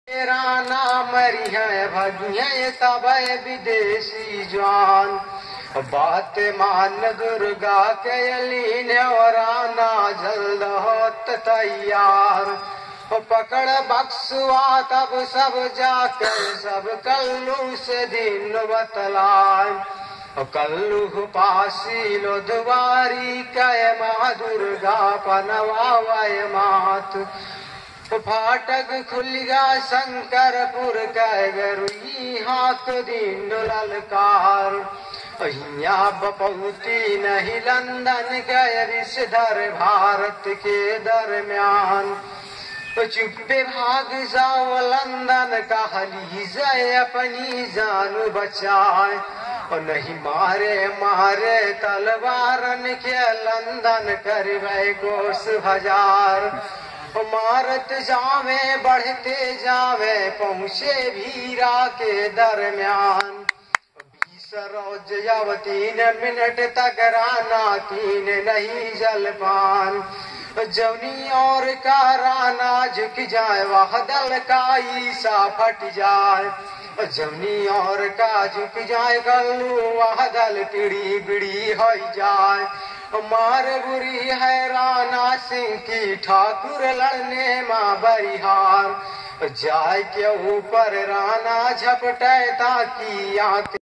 राना मरी है भगिया तब विदेशी जवान बात मान दुर्गा के लीन और राना जल्द होत तैयार पकड़ बक्सुआ तब सब जाकर सब कल्लू से दिन बतलाए कल्लू पासी लो दुआरी कय माँ दुर्गा पनवावय मात फाटक खुलिया शंकरपुर कह गरुई हाथ दिन ललकार यहाँ बपौती नहीं लंदन गए रिश्तेदार भारत के दरमियान चुप्पे भाग जाओ लंदन कहली जाए अपनी जान बचाए और नहीं मारे मारे तलवारन के लंदन करवे कोस हजार मारत जावे बढ़ते जावे पहुँचे भीरा के दरमियान 20 रोज जब 3 मिनट तक राना तीन नहीं जलपान जवनी और का राना झुक जाए वह दल का ईसा फट जाए जवनी और का झुक जाए कल्लू वह दल टिड़ी बिड़ी हो जाए मार बुरी है राना सिंह की ठाकुर लड़ने माँ बरिहार जाए के ऊपर राना झपटे ताकि आंख